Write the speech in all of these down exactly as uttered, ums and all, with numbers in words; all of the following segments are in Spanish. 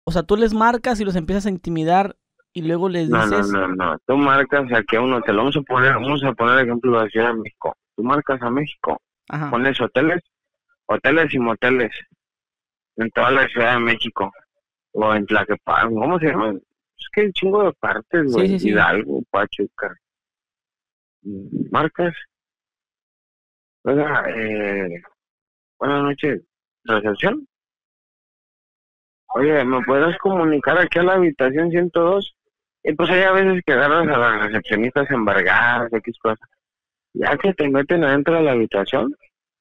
O sea, tú les marcas y los empiezas a intimidar y luego les No, no, dices... no, no. Tú marcas aquí a uno, te lo vamos a poner, vamos a poner ejemplo de la Ciudad de México. Tú marcas a México, Ajá, pones hoteles, hoteles y moteles en toda la Ciudad de México. O en Tlaquepaque, ¿cómo se llama? Es que hay un chingo de partes, sí, güey. sí, sí. Hidalgo, Pachuca. Marcas. Oiga, eh, buenas noches. ¿Recepción? Oye, ¿me puedes comunicar aquí a la habitación ciento dos? Y pues hay a veces que agarras a las recepcionistas embargadas, X cosas. Ya que te meten adentro de la habitación,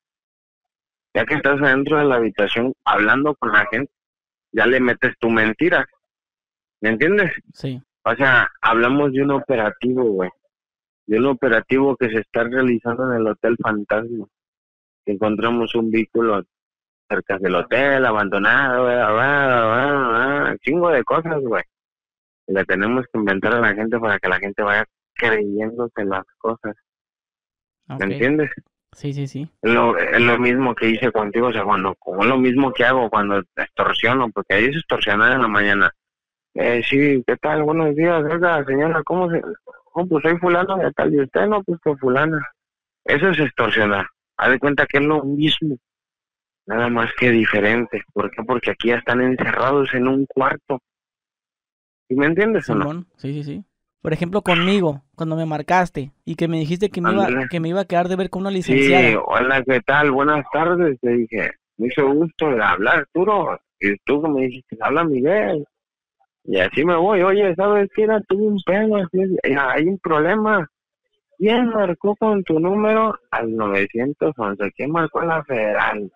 ya que estás adentro de la habitación hablando con la gente, ya le metes tu mentira. ¿Me entiendes? Sí. O sea, hablamos de un operativo, güey. De un operativo que se está realizando en el Hotel Fantasma. Que encontramos un vehículo cerca del hotel, abandonado, güey, ah, ah, ah, chingo de cosas, güey. Y le tenemos que inventar a la gente para que la gente vaya creyéndose las cosas. ¿Me Ok. entiendes? Sí, sí, sí. Es lo, es lo mismo que hice contigo, o sea, cuando, como es lo mismo que hago cuando te extorsiono, porque ahí es extorsionar en la mañana. Eh, sí, ¿qué tal? Buenos días, oiga, señora, ¿cómo se...? Oh, pues soy fulano de tal, y usted no, pues que fulana. Eso es extorsionar. Haz de cuenta que es lo mismo, nada más que diferente. ¿Por qué? Porque aquí ya están encerrados en un cuarto. ¿Sí me entiendes o no? Simón, sí, sí, sí. Por ejemplo, conmigo, cuando me marcaste y que me dijiste que me iba, Ándale. que me iba a quedar de ver con una Sí, licenciada. hola, ¿qué tal? Buenas tardes. Te dije, mucho gusto de hablar, Arturo. Y tú que me dijiste, habla Miguel. Y así me voy. Oye, ¿sabes qué? Era tuve un pedo, así es, eh, hay un problema. ¿Quién marcó con tu número al novecientos once? ¿Quién marcó en la federal?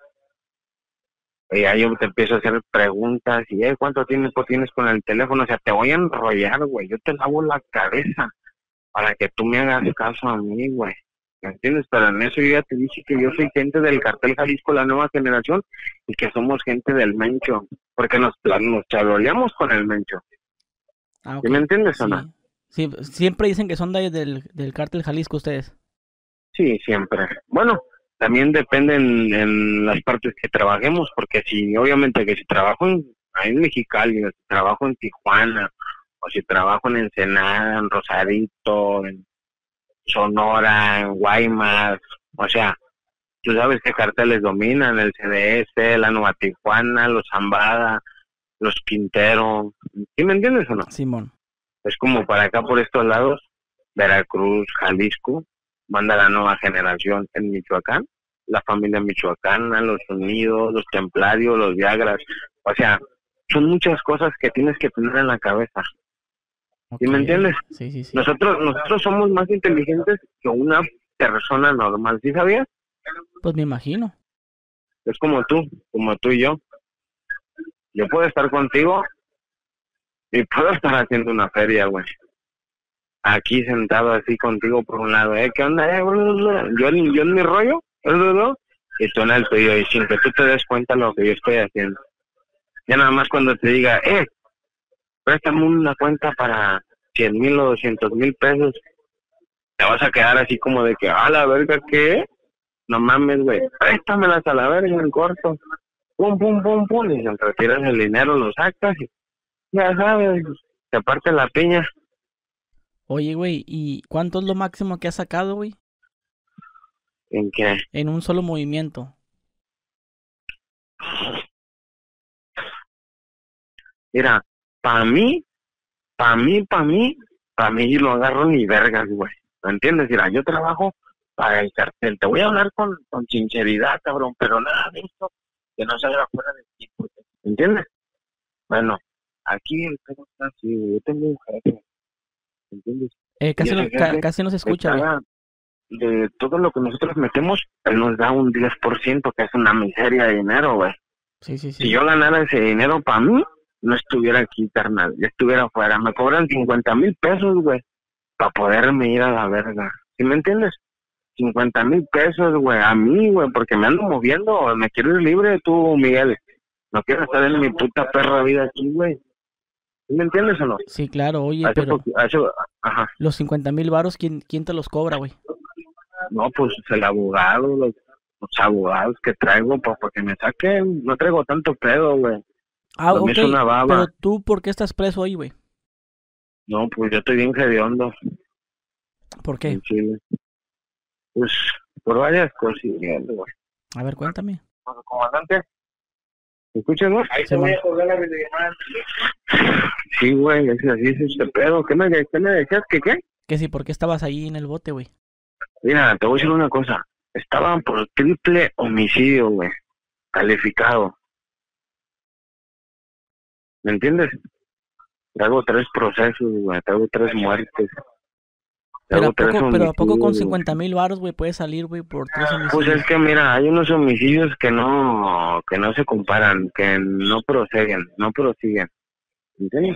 Y ahí yo te empiezo a hacer preguntas y, eh, ¿cuánto tiempo tienes con el teléfono? O sea, te voy a enrollar, güey. Yo te lavo la cabeza para que tú me hagas caso a mí, güey. ¿Me entiendes? Pero en eso yo ya te dije que yo soy gente del Cartel Jalisco, la nueva generación, y que somos gente del Mencho, porque nos, nos charoleamos con el Mencho. Ah, ¿Sí ok. me entiendes o no? Sí. Sí, siempre dicen que son de, del, del cártel Jalisco ustedes. Sí, siempre. Bueno, también depende en, en las partes que trabajemos, porque si, obviamente que si trabajo en, ahí en Mexicali, o si trabajo en Tijuana, o si trabajo en Ensenada, en Rosarito, en Sonora, en Guaymas, o sea, tú sabes qué carteles dominan, el C D S, la Nueva Tijuana, los Zambada, los Quintero, ¿sí me entiendes o no? Simón. Es como para acá por estos lados, Veracruz, Jalisco, manda la nueva generación en Michoacán, la familia michoacana, los unidos, los templarios, los viagras, o sea, son muchas cosas que tienes que tener en la cabeza, ¿sí Ok. me entiendes? Sí, sí, sí. Nosotros, nosotros somos más inteligentes que una persona normal, ¿sí sabías? Pues me imagino. Es como tú, como tú y yo. Yo puedo estar contigo y puedo estar haciendo una feria, güey. Aquí sentado así contigo por un lado, ¿eh? ¿Qué onda? Eh? Yo, yo en mi rollo, y tú en el tuyo, y sin que tú te des cuenta lo que yo estoy haciendo. Ya nada más cuando te diga, eh, préstame una cuenta para cien mil o doscientos mil pesos, te vas a quedar así como de que, a la verga, ¿qué? No mames, güey, préstamelas a la verga en corto. Pum, pum, pum, pum, y se retiras el dinero, lo sacas y ya sabes, te parte la piña. Oye, güey, ¿y cuánto es lo máximo que has sacado, güey? ¿En qué? En un solo movimiento. Mira, para mí, para mí, para mí, para mí lo agarro ni vergas, güey. ¿Me entiendes? Mira, yo trabajo para el cartel. Te voy a hablar con, con sinceridad, cabrón, pero nada de esto que no salga fuera de ti. Porque, ¿me entiendes? Bueno, aquí el pedo está así, güey. Yo tengo un jefe, ¿me entiendes? Eh, Y casi ese no, ca- jefe, casi no se de escucha, güey. cada, de todo lo que nosotros metemos, él nos da un diez por ciento, que es una miseria de dinero, güey. Sí, sí, Si sí. yo ganara ese dinero para mí, no estuviera aquí, carnal. Ya estuviera afuera. Me cobran cincuenta mil pesos, güey, para poderme ir a la verga. ¿Sí me entiendes? Cincuenta mil pesos, güey, a mí, güey, porque me ando moviendo. Me quiero ir libre, tú, Miguel. No quiero estar en mi puta perra vida aquí, güey. ¿Sí me entiendes o no? Sí, claro, oye, Hace pero poco, hace, ajá. los cincuenta mil varos, ¿quién, quién te los cobra, güey? No, pues el abogado, los, los abogados que traigo, pues porque me saquen. No traigo tanto pedo, güey. Ah, Lo me ok, hizo una pero baba. tú, ¿por qué estás preso ahí, güey? No, pues yo estoy bien hediondo ¿Por qué? en Chile. Pues por varias cosillas, güey. A ver, cuéntame. Pues, comandante, ¿me escuchas, no? Ahí te voy Simón, a colgar la videollamada. Sí, güey, es así es este pedo. ¿Qué me, qué me decías? ¿Que qué? que sí, ¿por qué estabas ahí en el bote, güey? Mira, te voy a decir una cosa. Estaban por triple homicidio, güey. Calificado. ¿Me entiendes? Traigo tres procesos, güey. Traigo tres muertes. Pero a Traigo tres poco, pero a poco con homicidios, güey. cincuenta mil varos, güey, puedes salir, güey, por tres Pues es homicidios. que mira, hay unos homicidios que no, que no se comparan, que no proceden, no prosiguen. ¿Entiendes?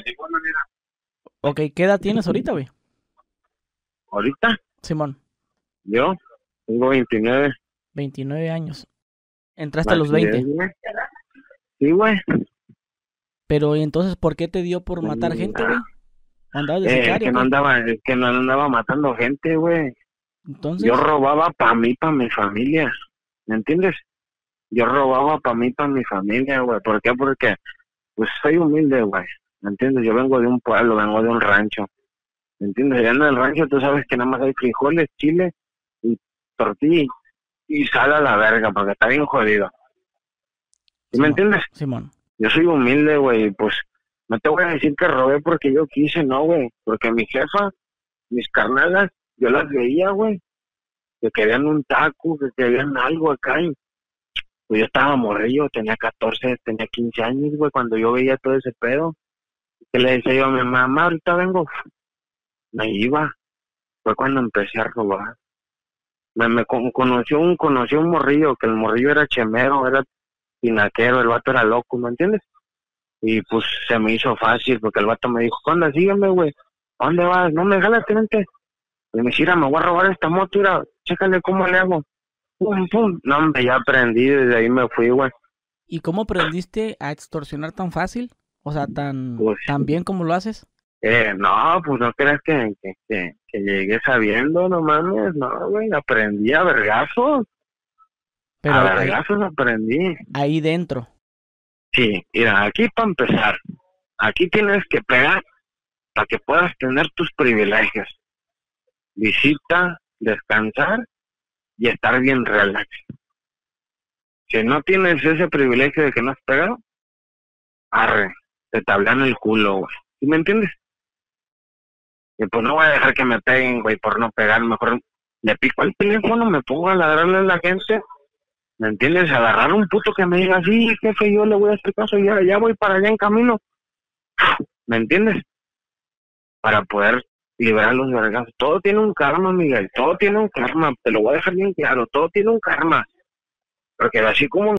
Ok, ¿qué edad tienes ahorita, güey? Ahorita, Simón, yo tengo veintinueve. veintinueve años. Entraste a los Así es, veinte. güey. Sí, güey. Pero ¿y entonces por qué te dio por matar gente, güey? ¿O andabas de Eh, es sicario que o no qué? andaba, es que no andaba matando gente, güey. Yo Entonces, robaba para mí, para mi familia. ¿Me entiendes? Yo robaba para mí, para mi familia, güey. ¿Por qué? Porque, pues, soy humilde, güey. ¿Me entiendes? Yo vengo de un pueblo, vengo de un rancho. ¿Me entiendes? Allá en el rancho tú sabes que nada más hay frijoles, chile y tortilla y sal a la verga, porque está bien jodido. ¿Sí me Simón, entiendes? Simón. Yo soy humilde, güey, pues no te voy a decir que robé porque yo quise, no, güey. Porque mi jefa, mis carnalas, yo las veía, güey, que querían un taco, que querían algo acá. Y, pues yo estaba morrillo, tenía catorce, tenía quince años, güey, cuando yo veía todo ese pedo. Que le decía yo a mi mamá, ahorita vengo, me iba. Fue cuando empecé a robar. Me, me con- conoció un conoció un morrillo, que el morrillo era chemero, era tinaquero, el vato era loco, ¿me entiendes? Y pues se me hizo fácil, porque el vato me dijo, ¿cuándo? Sígueme, güey. ¿A dónde vas? No me jala, tenente. Y me dice, mira, me voy a robar esta moto, mira, chécale cómo le hago. Pum, pum. No, hombre, ya aprendí, desde ahí me fui, güey. ¿Y cómo aprendiste a extorsionar tan fácil? O sea, tan, Pues, tan bien como lo haces. eh, no, pues no creas que, que, que, que llegué sabiendo, no mames, no, güey, aprendí a vergazos, Pero a ahí, ahí, vergazos aprendí. ahí dentro. Sí, mira, aquí para empezar, aquí tienes que pegar para que puedas tener tus privilegios. Visita, descansar y estar bien relax. Si no tienes ese privilegio de que no has pegado, arre, te tablan el culo, güey. ¿Sí me entiendes? Y pues no voy a dejar que me peguen, güey, por no pegar. Mejor le pico al teléfono, me pongo a ladrarle a la gente. ¿Me entiendes? Agarrar un puto que me diga, sí, jefe, yo le voy a hacer caso, ya, ya voy para allá en camino. ¿Me entiendes? Para poder liberar los vergazos. Todo tiene un karma, Miguel, todo tiene un karma. Te lo voy a dejar bien claro, todo tiene un karma. Porque así como